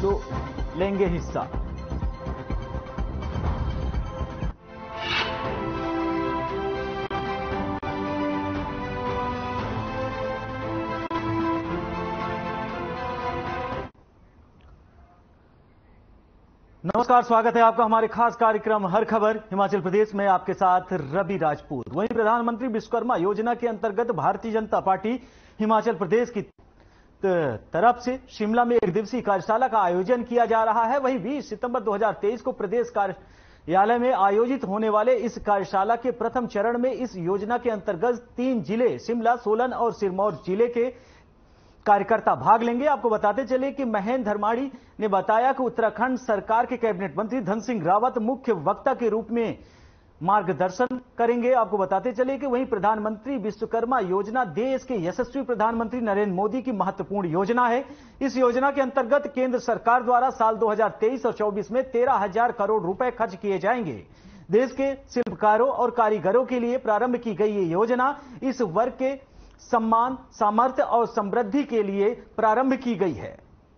लेंगे हिस्सा। नमस्कार, स्वागत है आपका हमारे खास कार्यक्रम हर खबर हिमाचल प्रदेश में। आपके साथ रवि राजपूत। वहीं प्रधानमंत्री विश्वकर्मा योजना के अंतर्गत भारतीय जनता पार्टी हिमाचल प्रदेश की तरफ से शिमला में एक दिवसीय कार्यशाला का आयोजन किया जा रहा है। वहीं 20 सितंबर 2023 को प्रदेश कार्यालय में आयोजित होने वाले इस कार्यशाला के प्रथम चरण में इस योजना के अंतर्गत 3 जिले शिमला, सोलन और सिरमौर जिले के कार्यकर्ता भाग लेंगे। आपको बताते चले कि महेंद्र धर्माणी ने बताया कि उत्तराखंड सरकार के कैबिनेट मंत्री धन सिंह रावत मुख्य वक्ता के रूप में मार्गदर्शन करेंगे। आपको बताते चले कि वहीं प्रधानमंत्री विश्वकर्मा योजना देश के यशस्वी प्रधानमंत्री नरेंद्र मोदी की महत्वपूर्ण योजना है। इस योजना के अंतर्गत केंद्र सरकार द्वारा साल 2023 और 24 में 13,000 करोड़ रुपए खर्च किए जाएंगे। देश के शिल्पकारों और कारीगरों के लिए प्रारंभ की गई ये योजना इस वर्ग के सम्मान, सामर्थ्य और समृद्धि के लिए प्रारंभ की गई है।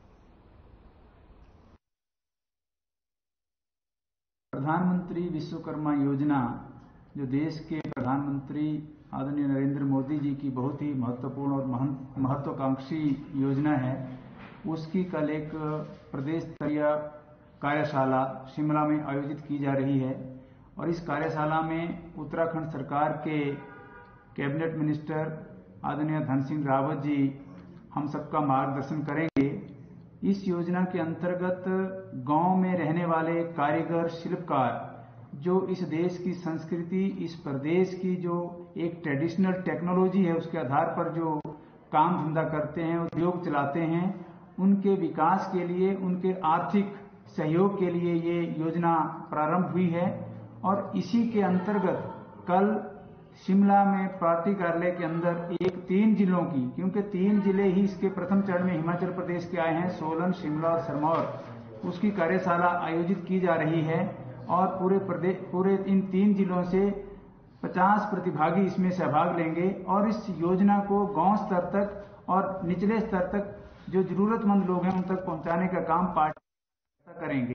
प्रधानमंत्री विश्वकर्मा योजना जो देश के प्रधानमंत्री आदरणीय नरेंद्र मोदी जी की बहुत ही महत्वपूर्ण और महत्वाकांक्षी योजना है, उसकी कल एक प्रदेश स्तरीय कार्यशाला शिमला में आयोजित की जा रही है। और इस कार्यशाला में उत्तराखंड सरकार के कैबिनेट मिनिस्टर आदरणीय धन सिंह रावत जी हम सबका मार्गदर्शन करेंगे। इस योजना के अंतर्गत गांव में रहने वाले कारीगर, शिल्पकार जो इस देश की संस्कृति, इस प्रदेश की जो एक ट्रेडिशनल टेक्नोलॉजी है उसके आधार पर जो काम धंधा करते हैं, उद्योग चलाते हैं, उनके विकास के लिए, उनके आर्थिक सहयोग के लिए ये योजना प्रारंभ हुई है। और इसी के अंतर्गत कल शिमला में पार्टी कार्यालय के अंदर एक 3 जिलों की, क्योंकि 3 जिले ही इसके प्रथम चरण में हिमाचल प्रदेश के आए हैं, सोलन, शिमला और सिरमौर, उसकी कार्यशाला आयोजित की जा रही है। और पूरे इन 3 जिलों से 50 प्रतिभागी इसमें सहभाग लेंगे और इस योजना को गांव स्तर तक और निचले स्तर तक जो जरूरतमंद लोग हैं उन तक पहुंचाने का काम पार्टी करेंगे।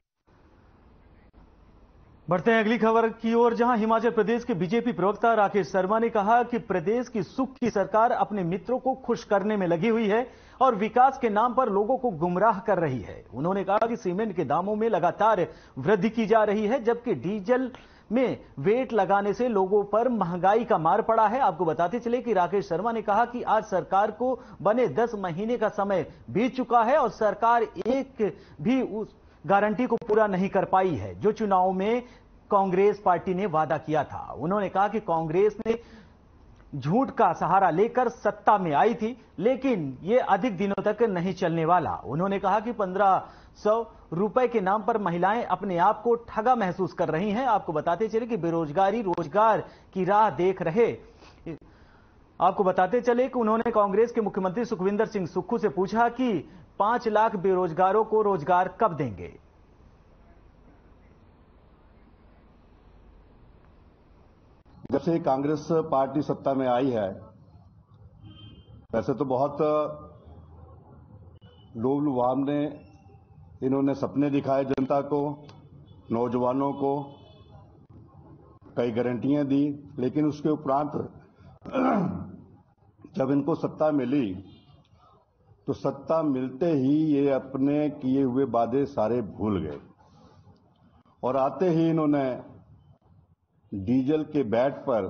बढ़ते हैं अगली खबर की ओर, जहां हिमाचल प्रदेश के बीजेपी प्रवक्ता राकेश शर्मा ने कहा कि प्रदेश की सुख की सरकार अपने मित्रों को खुश करने में लगी हुई है और विकास के नाम पर लोगों को गुमराह कर रही है। उन्होंने कहा कि सीमेंट के दामों में लगातार वृद्धि की जा रही है, जबकि डीजल में वेट लगाने से लोगों पर महंगाई का मार पड़ा है। आपको बताते चले कि राकेश शर्मा ने कहा कि आज सरकार को बने 10 महीने का समय बीत चुका है और सरकार एक भी उस गारंटी को पूरा नहीं कर पाई है जो चुनाव में कांग्रेस पार्टी ने वादा किया था। उन्होंने कहा कि कांग्रेस ने झूठ का सहारा लेकर सत्ता में आई थी, लेकिन यह अधिक दिनों तक नहीं चलने वाला। उन्होंने कहा कि 1500 रुपए के नाम पर महिलाएं अपने आप को ठगा महसूस कर रही हैं। आपको बताते चले कि बेरोजगारी रोजगार की राह देख रहे। आपको बताते चले कि उन्होंने कांग्रेस के मुख्यमंत्री सुखविंदर सिंह सुक्खू से पूछा कि 5 लाख बेरोजगारों को रोजगार कब देंगे। जब से कांग्रेस पार्टी सत्ता में आई है, वैसे तो बहुत लोग ने इन्होंने सपने दिखाए जनता को, नौजवानों को, कई गारंटियां दी, लेकिन उसके उपरांत जब इनको सत्ता मिली तो सत्ता मिलते ही ये अपने किए हुए वादे सारे भूल गए और आते ही इन्होंने डीजल के बैट पर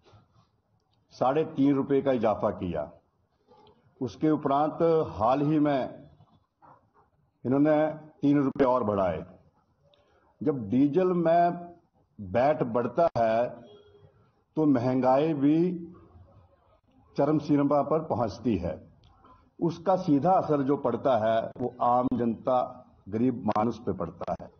3.5 रुपए का इजाफा किया। उसके उपरांत हाल ही में इन्होंने 3 रुपए और बढ़ाए। जब डीजल में बैट बढ़ता है तो महंगाई भी चरम सीमा पर पहुंचती है। उसका सीधा असर जो पड़ता है वो आम जनता, गरीब मानुस पे पड़ता है।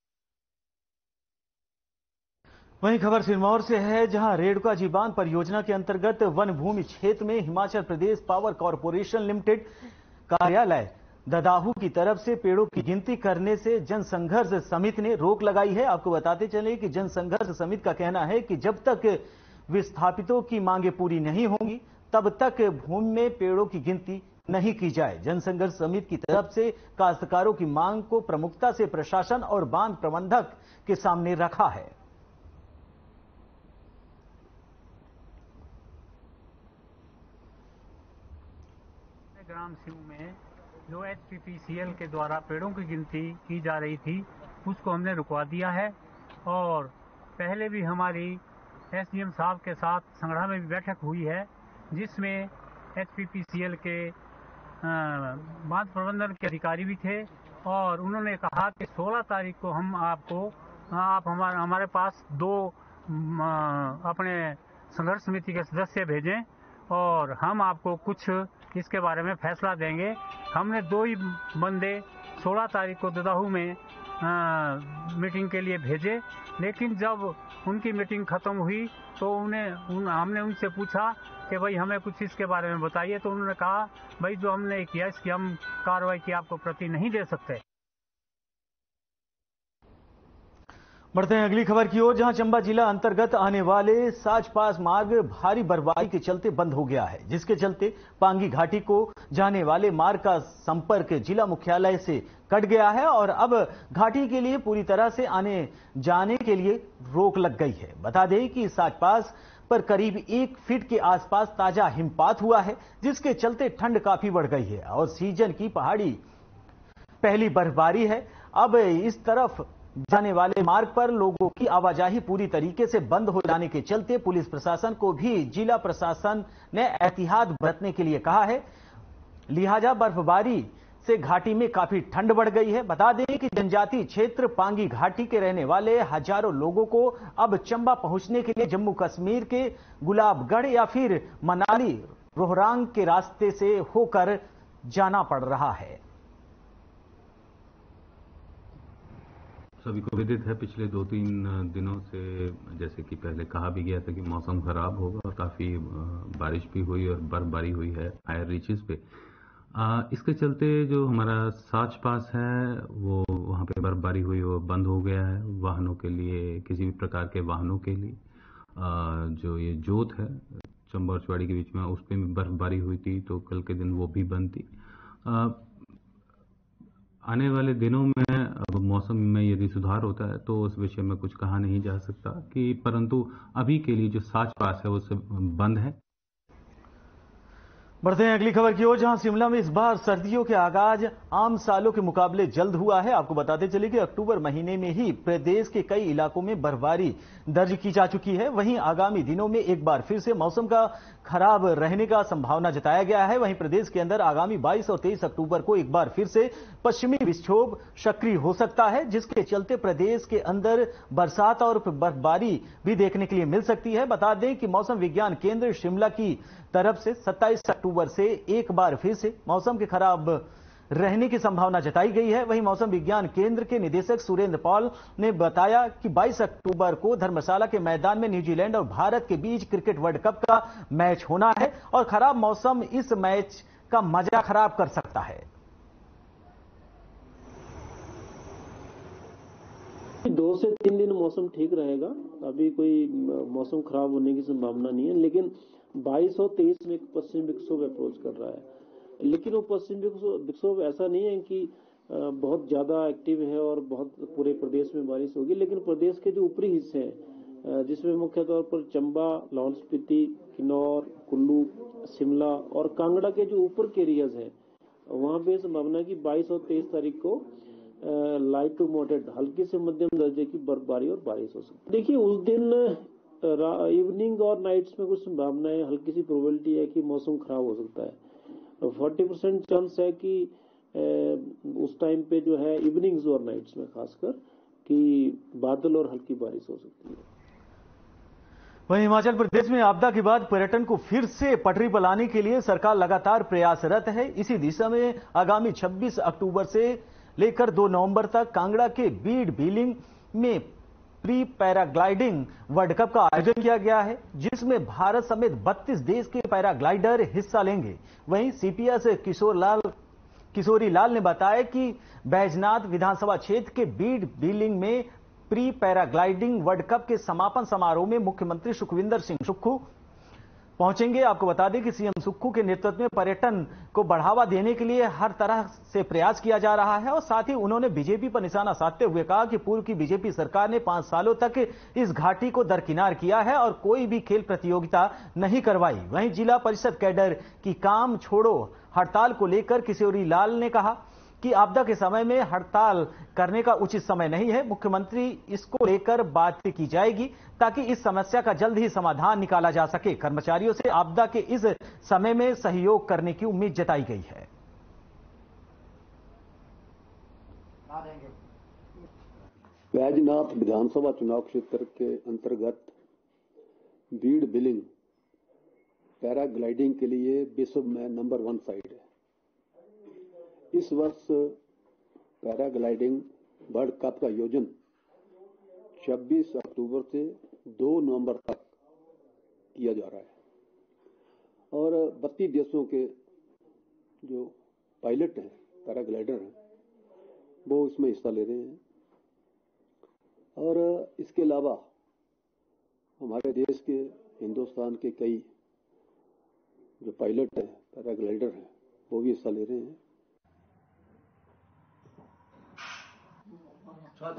वहीं खबर सिरमौर से है, जहां रेणुका जी बांध परियोजना के अंतर्गत वन भूमि क्षेत्र में Himachal Pradesh power corporation limited कार्यालय ददाहू की तरफ से पेड़ों की गिनती करने से जनसंघर्ष समिति ने रोक लगाई है। आपको बताते चले कि जनसंघर्ष समिति का कहना है कि जब तक विस्थापितों की मांगे पूरी नहीं होंगी तब तक भूमि में पेड़ों की गिनती नहीं की जाए। जनसंघर्ष समिति की तरफ से काश्तकारों की मांग को प्रमुखता से प्रशासन और बांध प्रबंधक के सामने रखा है। ग्राम सिंह में जो एचपीपीसीएल के द्वारा पेड़ों की गिनती की जा रही थी उसको हमने रुकवा दिया है और पहले भी हमारी एसडीएम साहब के साथ संगड़ा में भी बैठक हुई है जिसमें एचपीपीसीएल के बांध प्रबंधन के अधिकारी भी थे और उन्होंने कहा कि 16 तारीख को हम आप हमारे पास 2 अपने संघर्ष समिति के सदस्य भेजें और हम आपको कुछ इसके बारे में फैसला देंगे। हमने 2 ही बंदे 16 तारीख को ददाहू में मीटिंग के लिए भेजे, लेकिन जब उनकी मीटिंग खत्म हुई तो हमने उनसे पूछा कि भाई हमें कुछ इसके बारे में बताइए, तो उन्होंने कहा भाई जो हमने किया इसकी हम कार्रवाई की आपको प्रति नहीं दे सकते। बढ़ते हैं अगली खबर की ओर, जहां चंबा जिला अंतर्गत आने वाले साच पास मार्ग भारी बर्फबारी के चलते बंद हो गया है, जिसके चलते पांगी घाटी को जाने वाले मार्ग का संपर्क जिला मुख्यालय से कट गया है और अब घाटी के लिए पूरी तरह से आने जाने के लिए रोक लग गई है। बता दें कि साच पास पर करीब 1 फीट के आसपास ताजा हिमपात हुआ है, जिसके चलते ठंड काफी बढ़ गई है और सीजन की पहली बर्फबारी है। अब इस तरफ जाने वाले मार्ग पर लोगों की आवाजाही पूरी तरीके से बंद हो जाने के चलते पुलिस प्रशासन को भी जिला प्रशासन ने एहतियात बरतने के लिए कहा है। लिहाजा बर्फबारी से घाटी में काफी ठंड बढ़ गई है। बता दें कि जनजातीय क्षेत्र पांगी घाटी के रहने वाले हजारों लोगों को अब चंबा पहुंचने के लिए जम्मू कश्मीर के गुलाबगढ़ या फिर मनाली रोहतांग के रास्ते से होकर जाना पड़ रहा है। सभी को विदित है पिछले 2-3 दिनों से, जैसे कि पहले कहा भी गया था कि मौसम खराब होगा और काफ़ी बारिश भी हुई और बर्फबारी हुई है हायर रीचेस पे। इसके चलते जो हमारा साच पास है वो वहाँ पे बर्फबारी हुई, वो बंद हो गया है वाहनों के लिए, किसी भी प्रकार के वाहनों के लिए। जो ये जोत है चंबा और चुवाड़ी के बीच में, उस पर भी बर्फबारी हुई थी, तो कल के दिन वो भी बंद थी। आने वाले दिनों में अब मौसम में यदि सुधार होता है तो उस विषय में कुछ कहा नहीं जा सकता कि, परंतु अभी के लिए जो साच पास है वो सब बंद है। बढ़ते हैं अगली खबर की ओर, जहां शिमला में इस बार सर्दियों के आगाज आम सालों के मुकाबले जल्द हुआ है। आपको बताते चले कि अक्टूबर महीने में ही प्रदेश के कई इलाकों में बर्फबारी दर्ज की जा चुकी है। वहीं आगामी दिनों में एक बार फिर से मौसम का खराब रहने का संभावना जताया गया है। वहीं प्रदेश के अंदर आगामी 22 और 23 अक्टूबर को एक बार फिर से पश्चिमी विक्षोभ सक्रिय हो सकता है, जिसके चलते प्रदेश के अंदर बरसात और बर्फबारी भी देखने के लिए मिल सकती है। बता दें कि मौसम विज्ञान केंद्र शिमला की तरफ से 27 अक्टूबर से एक बार फिर से मौसम के खराब रहने की संभावना जताई गई है। वहीं मौसम विज्ञान केंद्र के निदेशक सुरेंद्र पॉल ने बताया कि 22 अक्टूबर को धर्मशाला के मैदान में न्यूजीलैंड और भारत के बीच क्रिकेट वर्ल्ड कप का मैच होना है और खराब मौसम इस मैच का मजा खराब कर सकता है। 2 से 3 दिन मौसम ठीक रहेगा, अभी कोई मौसम खराब होने की संभावना नहीं है, लेकिन 22 और 23 में पश्चिम विक्षोभ अप्रोच कर रहा है। लेकिन वो पश्चिम विक्षोभ ऐसा नहीं है कि बहुत ज्यादा एक्टिव है और बहुत पूरे प्रदेश में बारिश होगी, लेकिन प्रदेश के जो ऊपरी हिस्से हैं जिसमें मुख्य तौर पर चंबा, लाहौल स्पीति, किन्नौर, कुल्लू, शिमला और कांगड़ा के जो ऊपर के एरियाज हैं, वहां पे संभावना है कि 22 और 23 तारीख को लाइट टू मॉडरेट हल्की से मध्यम दर्जे की बर्फबारी और बारिश हो सकती है। देखिए उस दिन इवनिंग और नाइट्स में कुछ संभावना है, हल्की सी प्रोबेबिलिटी है कि मौसम खराब हो सकता है। 40% चांस है कि उस टाइम पे जो है इवनिंग्स और नाइट्स में खासकर कि बादल और हल्की बारिश हो सकती है। वहीं हिमाचल प्रदेश में आपदा के बाद पर्यटन को फिर से पटरी पर लाने के लिए सरकार लगातार प्रयासरत है। इसी दिशा में आगामी 26 अक्टूबर से लेकर 2 नवंबर तक कांगड़ा के बीड बिलिंग में प्री पैराग्लाइडिंग वर्ल्ड कप का आयोजन किया गया है, जिसमें भारत समेत 32 देश के पैराग्लाइडर हिस्सा लेंगे। वहीं सीपीएस किशोरी लाल ने बताया कि बैजनाथ विधानसभा क्षेत्र के बीड बिलिंग में प्री पैराग्लाइडिंग वर्ल्ड कप के समापन समारोह में मुख्यमंत्री सुखविंदर सिंह सुक्खू पहुंचेंगे। आपको बता दें कि सीएम सुक्खू के नेतृत्व में पर्यटन को बढ़ावा देने के लिए हर तरह से प्रयास किया जा रहा है और साथ ही उन्होंने बीजेपी पर निशाना साधते हुए कहा कि पूर्व की बीजेपी सरकार ने 5 सालों तक इस घाटी को दरकिनार किया है और कोई भी खेल प्रतियोगिता नहीं करवाई। वहीं जिला परिषद कैडर की काम छोड़ो हड़ताल को लेकर किशोरी लाल ने कहा कि आपदा के समय में हड़ताल करने का उचित समय नहीं है। मुख्यमंत्री इसको लेकर बात की जाएगी ताकि इस समस्या का जल्द ही समाधान निकाला जा सके। कर्मचारियों से आपदा के इस समय में सहयोग करने की उम्मीद जताई गई है। बैजनाथ विधानसभा चुनाव क्षेत्र के अंतर्गत बीड़ बिलिंग पैराग्लाइडिंग के लिए विश्व में नंबर 1 साइट है। इस वर्ष पैराग्लाइडिंग वर्ल्ड कप का आयोजन 26 अक्टूबर से 2 नवंबर तक किया जा रहा है और 32 देशों के जो पायलट हैं, पैराग्लाइडर हैं, वो इसमें हिस्सा ले रहे हैं। और इसके अलावा हमारे देश के, हिंदुस्तान के कई जो पायलट हैं, पैराग्लाइडर हैं, वो भी हिस्सा ले रहे हैं।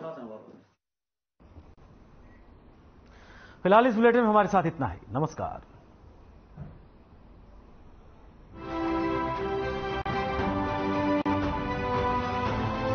फिलहाल इस बुलेटिन में हमारे साथ इतना ही। नमस्कार।